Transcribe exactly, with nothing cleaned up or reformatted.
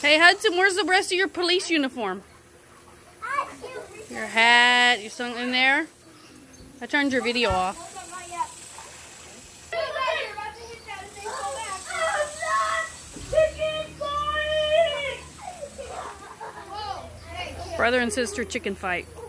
Hey Hudson, where's the rest of your police uniform? Your hat, your something in there? I turned your video off. Brother and sister chicken fight.